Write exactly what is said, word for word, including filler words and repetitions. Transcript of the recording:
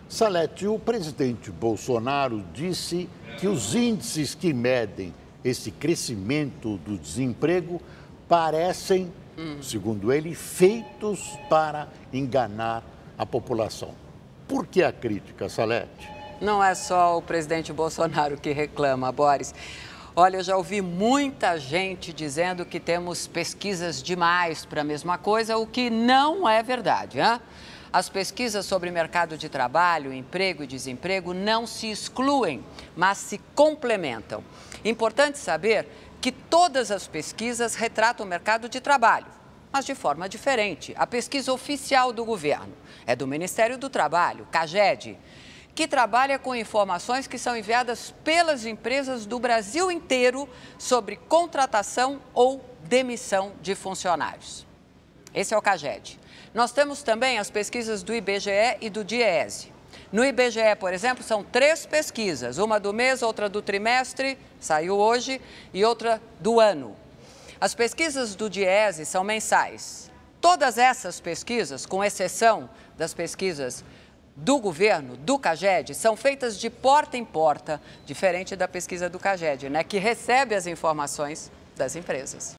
Salete, o presidente Bolsonaro disse que os índices que medem esse crescimento do desemprego parecem, hum. segundo ele, feitos para enganar a população. Por que a crítica, Salete? Não é só o presidente Bolsonaro que reclama, Boris. Olha, eu já ouvi muita gente dizendo que temos pesquisas demais para a mesma coisa, o que não é verdade, hein? As pesquisas sobre mercado de trabalho, emprego e desemprego não se excluem, mas se complementam. Importante saber que todas as pesquisas retratam o mercado de trabalho, mas de forma diferente. A pesquisa oficial do governo é do Ministério do Trabalho, CAGED, que trabalha com informações que são enviadas pelas empresas do Brasil inteiro sobre contratação ou demissão de funcionários. Esse é o CAGED. Nós temos também as pesquisas do I B G E e do DIEESE. No I B G E, por exemplo, são três pesquisas, uma do mês, outra do trimestre, saiu hoje, e outra do ano. As pesquisas do DIEESE são mensais. Todas essas pesquisas, com exceção das pesquisas do governo, do CAGED, são feitas de porta em porta, diferente da pesquisa do CAGED, né, que recebe as informações das empresas.